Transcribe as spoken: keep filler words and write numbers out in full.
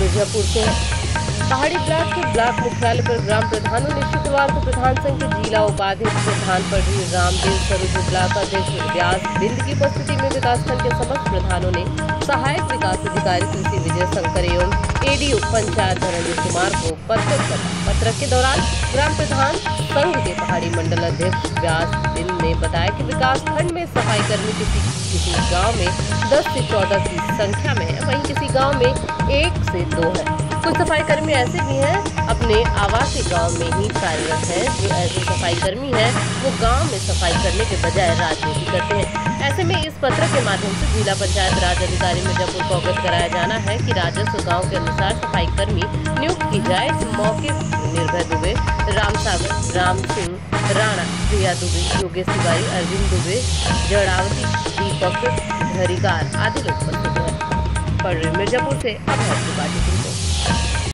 मिर्जापुर से है। पहाड़ी ब्लॉक के ब्लॉक मुख्यालय पर ग्राम प्रधानों ने शुक्रवार को प्रधान संघ के जिला उपाध्यक्ष प्रधान पढ़ी रामदेव स्वरूप ब्लॉक अध्यक्ष व्यास बिंद की उपस्थिति में विकासखंड के समस्त प्रधानों ने सहायक विकास अधिकारी कृषि विजय शंकर एवं एडीओ पंचायत धर्मवीर कुमार को पत्र सौंपा। पत्र के दौरान ग्राम प्रधान संघ के पहाड़ी मंडल अध्यक्ष व्यास बिंद ने बताया कि विकास खंड में सफाई कर्मी किसी किसी गांव में दस से चौदह की संख्या में है, वहीं किसी गांव में एक से दो है। कुछ सफाई कर्मी ऐसे भी हैं अपने आवासीय गांव में ही कार्यरत हैं। जो ऐसे सफाई कर्मी हैं वो गांव में सफाई करने के बजाय राजनीति करते हैं। ऐसे में इस पत्र के माध्यम से जिला पंचायत राज अधिकारी मिर्जापुर को अवगत कराया जाना है कि राजस्व गाँव के अनुसार सफाई कर्मी नियुक्त की जाए। इस मौके निर्भय दुबे, राम सागर, राम सिंह राणा, प्रिया दुबे, योगेश तिवारी, अरविंद दुबे, जड़ावती, दीपक धरीकार आदि लोग उपस्थित हैं। मिर्जापुर से अब